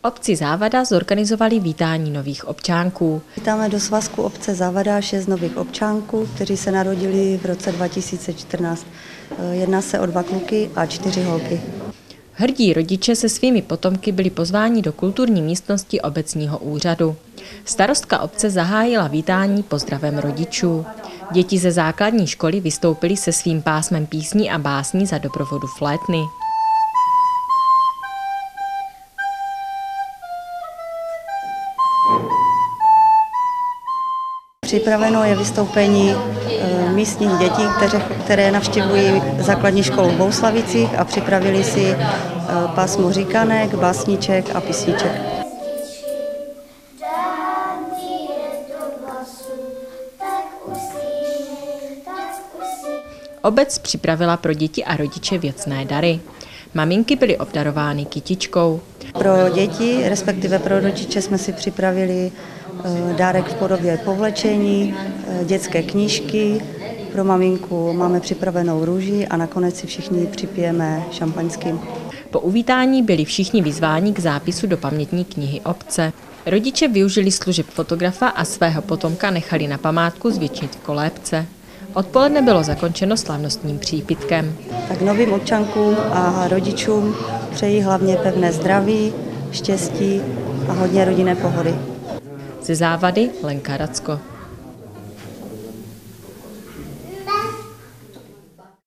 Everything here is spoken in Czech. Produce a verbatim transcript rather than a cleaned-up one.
obci Závada zorganizovali vítání nových občánků. Vítáme do svazku obce Závada šest nových občánků, kteří se narodili v roce dva tisíce čtrnáct. Jedná se o dva kluky a čtyři holky. Hrdí rodiče se svými potomky byli pozváni do kulturní místnosti obecního úřadu. Starostka obce zahájila vítání pozdravem rodičů. Děti ze základní školy vystoupily se svým pásmem písní a básní za doprovodu flétny. Připraveno je vystoupení místních dětí, které navštěvují základní školu v Bouslavicích a připravili si pásmo říkanek, básniček a písniček. Obec připravila pro děti a rodiče věcné dary. Maminky byly obdarovány kytičkou. Pro děti, respektive pro rodiče, jsme si připravili dárek v podobě povlečení, dětské knížky. Pro maminku máme připravenou růži a nakonec si všichni připijeme šampaňským. Po uvítání byli všichni vyzváni k zápisu do pamětní knihy obce. Rodiče využili služeb fotografa a svého potomka nechali na památku zvětšit v kolébce. Odpoledne bylo zakončeno slavnostním přípitkem. Tak novým občankům a rodičům přeji hlavně pevné zdraví, štěstí a hodně rodinné pohody. Ze Závady Lenka Racko.